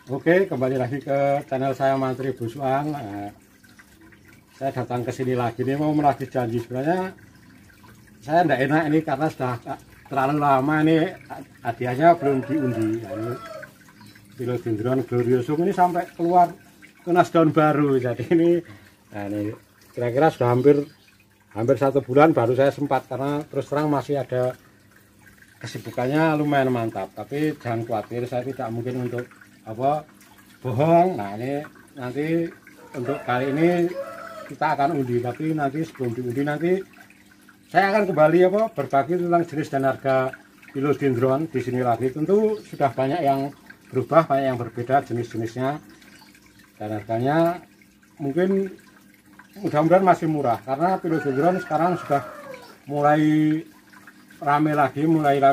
Oke, kembali lagi ke channel saya Mantri Busuan. Saya datang ke sini lagi nih mau menagih janji. Sebenarnya saya tidak enak ini karena sudah terlalu lama ini hadiahnya belum diundi. Ini Philodendron gloriosum ini sampai keluar tunas daun baru. Jadi ini, ini kira-kira sudah hampir 1 bulan baru saya sempat, karena terus terang masih ada kesibukannya lumayan mantap. Tapi jangan khawatir, saya tidak mungkin untuk bohong. Nah, ini nanti untuk kali ini kita akan undi, tapi nanti sebelum diundi nanti saya akan kembali berbagi tentang jenis dan harga Philodendron di sini lagi. Tentu sudah banyak yang berubah, banyak yang berbeda jenis-jenisnya, dan harganya mungkin mudah-mudahan masih murah, karena Philodendron sekarang sudah mulai rame lagi,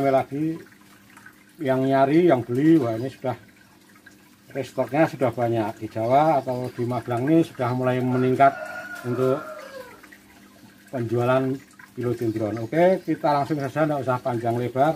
yang nyari, yang beli. Wah, ini sudah restoknya sudah banyak di Jawa atau di Magelang, ini sudah mulai meningkat untuk penjualan Philodendron. Oke, kita langsung saja, tidak usah panjang lebar.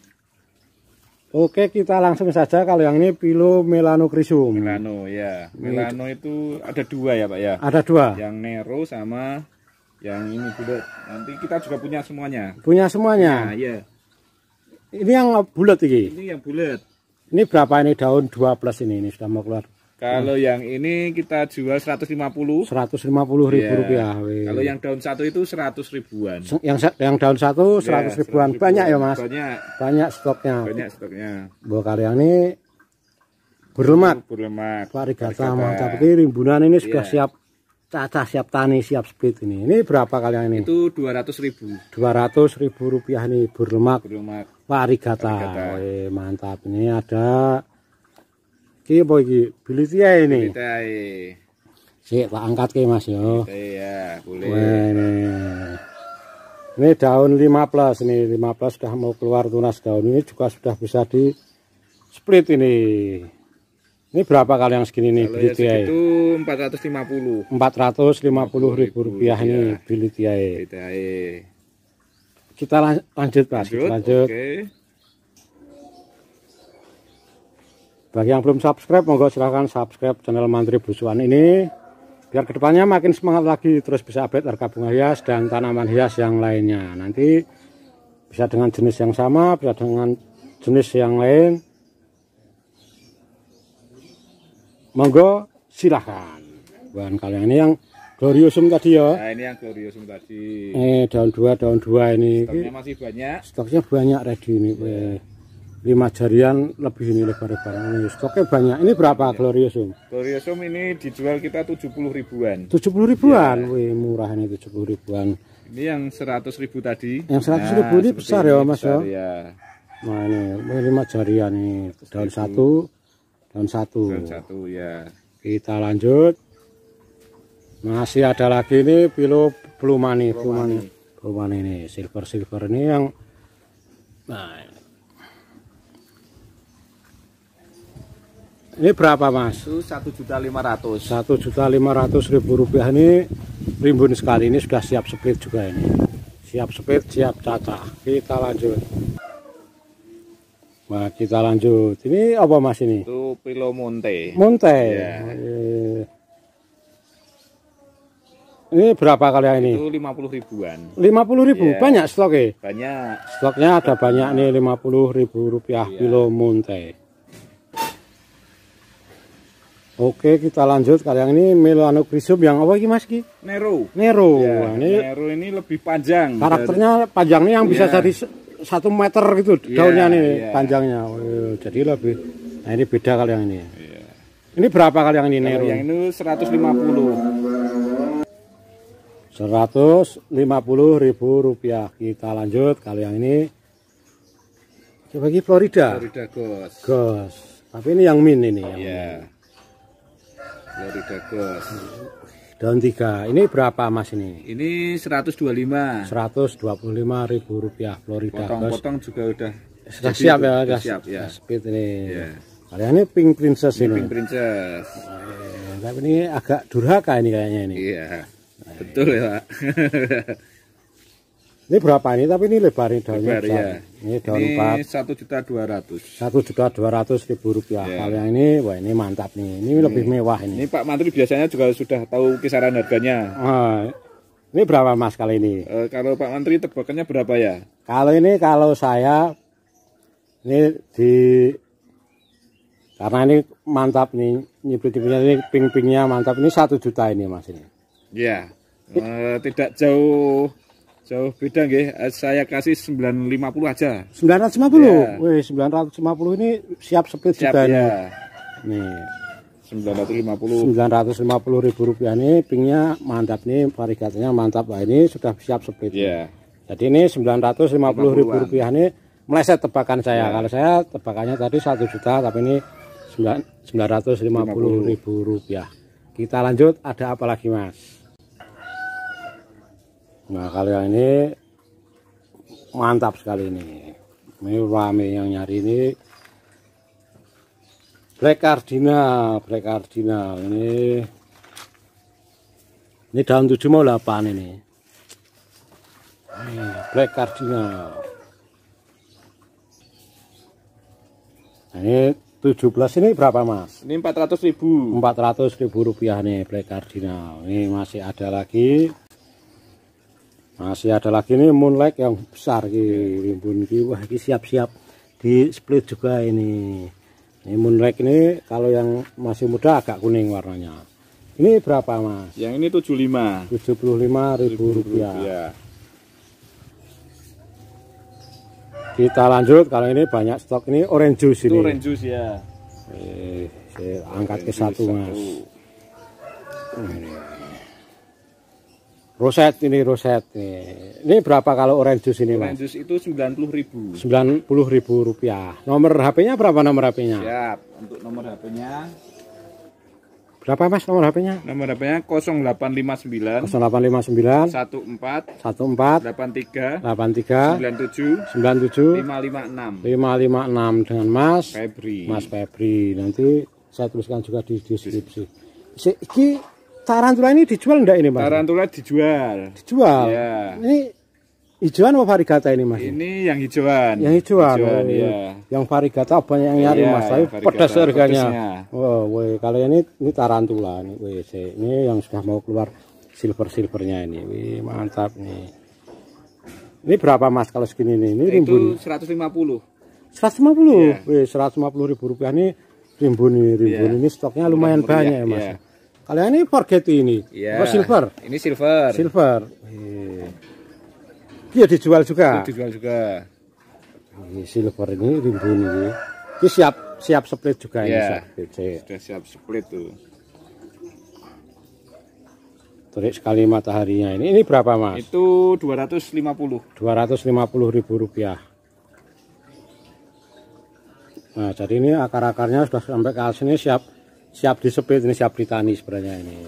Oke, kita langsung saja. Kalau yang ini Philo melanochrysum. Melano ya. Melano itu ada 2 ya, Pak ya. Ada 2. Yang Nero sama yang ini bulat. Nanti kita juga punya semuanya. Punya semuanya. Nah, iya. Ini yang bulat ini. Ini yang bulat. Ini berapa ini daun 2 plus ini sudah mau keluar? Kalau yang ini kita jual 150. 150.000 rupiah. Kalau yang daun 1 itu 100 ribuan. Yang daun 1 100 ribuan. Banyak ya, Mas? Banyak stoknya. Banyak stoknya. Bahwa kali ini berlemak. Varigata mantap. Ini rimbunan ini sudah siap cacah, siap tani, siap speed ini. Ini berapa kali ini? Itu 200.000. 200.000 rupiah ini berlemak. Varigata. Mantap. Ini ada iki apa iki? Bilitia ini. Sik tak angkat ke, Mas yo. Iya, boleh. Ini daun 5 plus, ini 5 plus sudah mau keluar tunas daun. Ini juga sudah bisa di split ini. Ini berapa kali yang segini nih Bilitia? Itu 450. 450.000 rupiah ini Bilitia. Kita lanjut, Mas. Lanjut. Oke. Bagi yang belum subscribe, monggo silahkan subscribe channel Mantri Busuan ini, biar kedepannya makin semangat lagi, terus bisa update harga bunga hias dan tanaman hias yang lainnya. Nanti bisa dengan jenis yang sama, bisa dengan jenis yang lain. Monggo silahkan. Bukan kalian ini yang gloriosum tadi ya. Nah, ini yang gloriosum tadi. Daun 2 ini. Stoknya masih banyak. Stoknya banyak ready ini. 5 jarian lebih ini lebar-lebar. Stoknya banyak. Ini berapa gloriosum? Gloriosum ini dijual kita 70 ribuan. 70 ribuan. Ya. Wih, murah ini 70 ribuan. Ini yang 100.000 tadi. Yang 100.000 ini besar ya, Mas ya. Ya. Nah, ini 5 jarian ini. Daun 1. Daun 1 ya. Kita lanjut. Masih ada lagi ini Philo Blumani ini silver ini yang ini berapa, Mas? Itu 1.500.000. 1.500.000 rupiah ini rimbun sekali. Ini sudah siap split juga ini. Siap split, siap cacah. Kita lanjut. Nah, kita lanjut. Ini apa, Mas ini? Itu Philo Monte. Ya. Ini berapa kali ini? Itu 50 ribuan. 50.000. Ya. Banyak stoknya? Banyak. Stoknya ada banyak nih, 50.000 rupiah Philo Monte. Oke, kita lanjut. Kali yang ini melanochrysum yang apa ini, Mas? Nero. Ya, Nero ini lebih panjang. Karakternya panjangnya yang bisa jadi 1 meter gitu daunnya nih, panjangnya. Jadi lebih. Nah, ini beda kali yang ini. Ini berapa kali yang ini Nero? Yang ini 150. 150.000 rupiah. Kita lanjut. Kali yang ini bagi Florida Ghost. Tapi ini yang min ini. Florida Ghost. Daun 3. Ini berapa, Mas ini? Ini 125. 125.000 rupiah Florida Ghost. Potong-potong juga udah siap ya, sudah siap ya. Speed ini. Kali ini Pink Princess ini. Pink Princess. Tapi ini agak durhaka ini kayaknya ini. Iya. Betul ya, Pak. Ini berapa ini? Tapi ini lebarnya daunnya Lebar, besar. ya. Ini daun Ini 4. 1.200.000. 1.200.000 rupiah. Ya. Kalau yang ini, wah ini mantap nih. Ini lebih mewah ini. Ini Pak Mantri biasanya juga sudah tahu kisaran harganya. Ah, ini berapa Mas kali ini? Kalau Pak Mantri tebakannya berapa ya? Kalau ini kalau saya ini karena ini mantap nih, nyipit-nyipitnya ini ping-pingnya mantap, ini 1 juta ini Mas ini. Ya, tidak jauh beda nggih. Saya kasih 950 aja. 950. Ya. Wih, 950 ini siap split Siap juga ya. nih. Nih. 950. 950.000 rupiah ini pingnya mantap nih, variegatenya mantap. Nah, ini sudah siap split. Ya. Jadi ini 950.000 rupiah ini meleset tebakan saya. Ya. Kalau saya tebakannya tadi 1 juta, tapi ini 950.000 rupiah. Kita lanjut, ada apa lagi Mas? Nah kalau yang ini mantap sekali ini. Ini rame yang nyari ini. Black Cardinal ini daun 7 mau 8 ini. Black Cardinal. Nah, ini 17 ini berapa Mas? Ini 400.000. 400.000 rupiah nih Black Cardinal. Ini masih ada lagi. Masih ada lagi nih Moonlight yang besar rimbun ki. Wah, ini siap-siap di split juga ini. Ini Moonlight ini kalau yang masih muda agak kuning warnanya. Ini berapa Mas? Yang ini 75. 75.000 rupiah. Kita lanjut, kalau ini banyak stok, ini orange juice ini. Itu orange juice ya. Saya angkat ke satu Mas. Roset ini Ini berapa kalau orange juice ini Mas? Orange juice itu 90.000. 90.000 rupiah. Nomor HP-nya berapa nomor HP-nya? Siap. Untuk nomor HP-nya Berapa Mas nomor HP-nya? nomor HP-nya 0859 0859 14 14 83 83 97 97 556 556 dengan Mas Febri. Mas Febri. Nanti saya tuliskan juga di deskripsi. Ini tarantula ini dijual enggak ini Mas? Tarantula dijual. Dijual. Ya. Ini hijauan apa varigata ini Mas? Ini yang hijauan. Yang hijauan. Ya. Yang varigata banyak yang nyari Iya, Mas. Tapi varigata pedas harganya. pedasnya. Oh, woi, kalau ini tarantula nih. Woi, ini yang sudah mau keluar silvernya ini. Wih, mantap nih. Ini berapa Mas kalau segini nih? Ini rimbun. Itu 150. 150. Iya. Wih, 150.000 rupiah nih rimbun ini. Rimbun Iya. ini stoknya lumayan banyak ya Mas. Iya. Kalau ini forgeti ini. Iya. Oh, silver. Ini silver. Silver. Iya dijual juga. Itu dijual juga. Ini silver ini rimbun ini. Ini siap split juga ini. Iya. Siap. Sudah siap split tuh. Terik sekali mataharinya ini. Ini berapa Mas? Itu 250. 250.000 rupiah. Nah, jadi ini akar-akarnya sudah sampai ke sini siap disepit, ini siap ditani sebenarnya ini.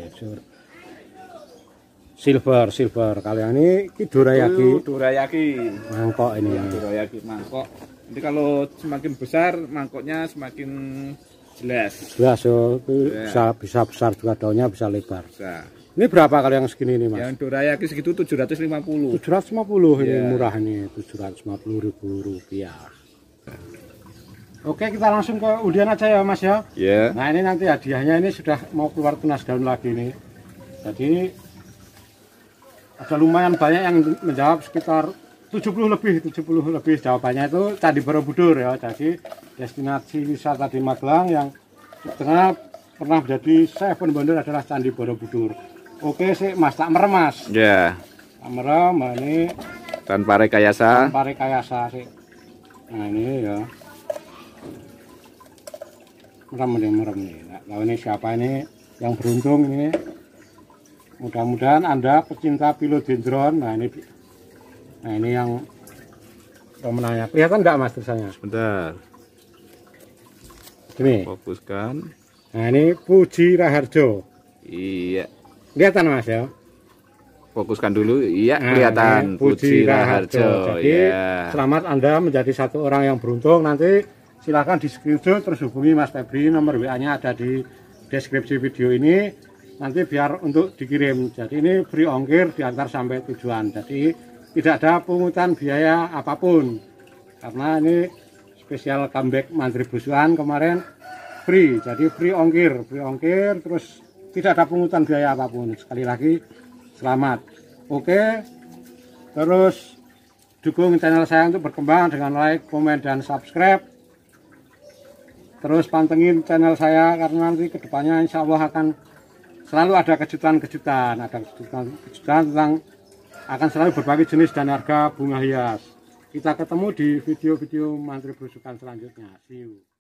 Silver. Kalau yang ini dorayaki. Dorayaki. Mangkok ini. Ya, dorayaki mangkok. Nanti kalau semakin besar mangkoknya semakin jelas. Jelas oh, bisa besar juga daunnya, bisa lebar. Bisa. Ini berapa kalau yang segini nih Mas? Yang dorayaki segitu 750. 750 ini Ya. murah nih, 750.000 rupiah. Oke, kita langsung ke undian aja ya Mas ya. Ya. Nah ini nanti hadiahnya ini sudah mau keluar tunas daun lagi nih. Jadi ada lumayan banyak yang menjawab, sekitar 70 lebih jawabannya itu Candi Borobudur ya. Jadi destinasi wisata di Magelang yang pernah menjadi seven wonder adalah Candi Borobudur. Oke sih Mas, tak merem Mas. Ya. Tak merem, nah ini Tanpa rekayasa. tanpa rekayasa sih. Nah ini ya. Merem nih. Nah, ini siapa ini yang beruntung ini? Mudah-mudahan Anda pecinta philodendron. Nah ini yang pemenangnya. Kelihatan enggak Mas tulisannya? Sebentar. Ini. Fokuskan. Nah ini Puji Raharjo. Iya. Kelihatan Mas ya? Fokuskan dulu. Iya, Nah, kelihatan. ini Puji Raharjo. Jadi Iya. selamat Anda menjadi satu orang yang beruntung. Nanti silakan di screenshot terus hubungi Mas Febri, nomor WA-nya ada di deskripsi video ini. Nanti biar untuk dikirim. Jadi ini free ongkir diantar sampai tujuan. Jadi tidak ada pungutan biaya apapun, karena ini spesial comeback Mantri Besukan kemarin free, jadi free ongkir, terus tidak ada pungutan biaya apapun. Sekali lagi selamat. Oke, terus dukung channel saya untuk berkembang dengan like, komen, dan subscribe. Terus pantengin channel saya karena nanti kedepannya insya Allah akan selalu ada kejutan-kejutan, tentang akan selalu berbagai jenis dan harga bunga hias. Kita ketemu di video-video Mantri Besukan selanjutnya. See you.